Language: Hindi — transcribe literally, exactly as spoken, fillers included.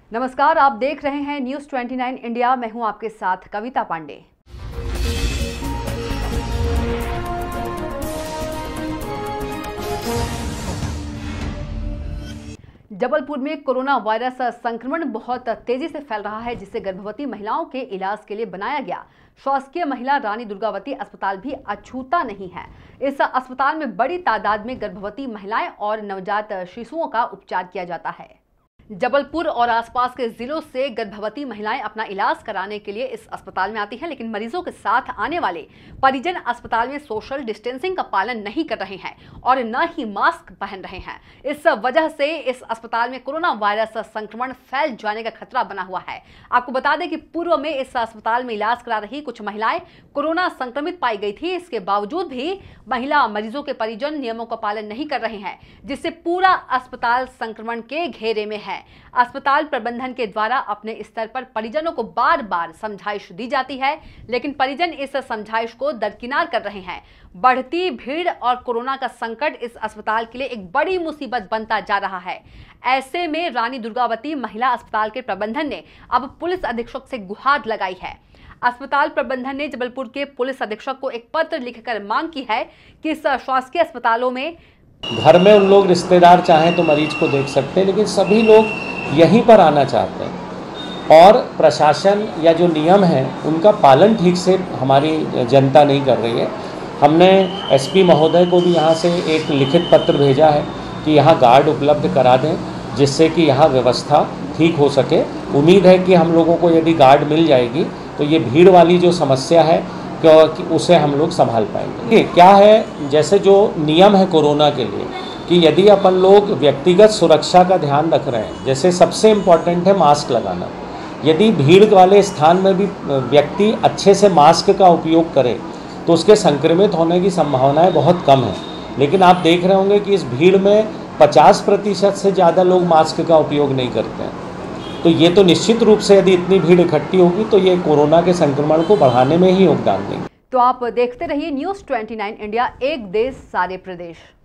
नमस्कार, आप देख रहे हैं न्यूज़ उनतीस इंडिया। मैं हूं आपके साथ कविता पांडे। जबलपुर में कोरोना वायरस संक्रमण बहुत तेजी से फैल रहा है, जिससे गर्भवती महिलाओं के इलाज के लिए बनाया गया शासकीय महिला रानी दुर्गावती अस्पताल भी अछूता नहीं है। इस अस्पताल में बड़ी तादाद में गर्भवती महिलाएं और नवजात शिशुओं का उपचार किया जाता है। जबलपुर और आसपास के जिलों से गर्भवती महिलाएं अपना इलाज कराने के लिए इस अस्पताल में आती हैं, लेकिन मरीजों के साथ आने वाले परिजन अस्पताल में सोशल डिस्टेंसिंग का पालन नहीं कर रहे हैं और न ही मास्क पहन रहे हैं। इस वजह से इस अस्पताल में कोरोना वायरस संक्रमण फैल जाने का खतरा बना हुआ है। आपको बता दें कि पूर्व में इस अस्पताल में इलाज करा रही कुछ महिलाएं कोरोना संक्रमित पाई गई थी। इसके बावजूद भी महिला मरीजों के परिजन नियमों का पालन नहीं कर रहे हैं, जिससे पूरा अस्पताल संक्रमण के घेरे में है। अस्पताल प्रबंधन के द्वारा अपने स्तर पर परिजनों को बार बार समझाइश दी जाती है, लेकिन परिजन इस समझाइश को दरकिनार कर रहे हैं। बढ़ती भीड़ और कोरोना का संकट इस अस्पताल के लिए एक बड़ी मुसीबत बनता जा रहा है। ऐसे में रानी दुर्गावती महिला अस्पताल के प्रबंधन ने अब पुलिस अधीक्षक से गुहार लगाई है। अस्पताल प्रबंधन ने जबलपुर के पुलिस अधीक्षक को एक पत्र लिखकर मांग की है कि इस शासकीय अस्पतालों में घर में उन लोग रिश्तेदार चाहें तो मरीज को देख सकते हैं, लेकिन सभी लोग यहीं पर आना चाहते हैं और प्रशासन या जो नियम हैं उनका पालन ठीक से हमारी जनता नहीं कर रही है। हमने एसपी महोदय को भी यहाँ से एक लिखित पत्र भेजा है कि यहाँ गार्ड उपलब्ध करा दें, जिससे कि यहाँ व्यवस्था ठीक हो सके। उम्मीद है कि हम लोगों को यदि गार्ड मिल जाएगी तो ये भीड़ वाली जो समस्या है कि उसे हम लोग संभाल पाएंगे। क्या है, जैसे जो नियम है कोरोना के लिए कि यदि अपन लोग व्यक्तिगत सुरक्षा का ध्यान रख रहे हैं, जैसे सबसे इम्पॉर्टेंट है मास्क लगाना। यदि भीड़ वाले स्थान में भी व्यक्ति अच्छे से मास्क का उपयोग करे तो उसके संक्रमित होने की संभावनाएं बहुत कम है। लेकिन आप देख रहे होंगे कि इस भीड़ में पचास प्रतिशत से ज़्यादा लोग मास्क का उपयोग नहीं करते हैं। तो ये तो निश्चित रूप से यदि इतनी भीड़ इकट्ठी होगी तो ये कोरोना के संक्रमण को बढ़ाने में ही योगदान देंगे। तो आप देखते रहिए न्यूज़ उनतीस इंडिया, एक देश सारे प्रदेश।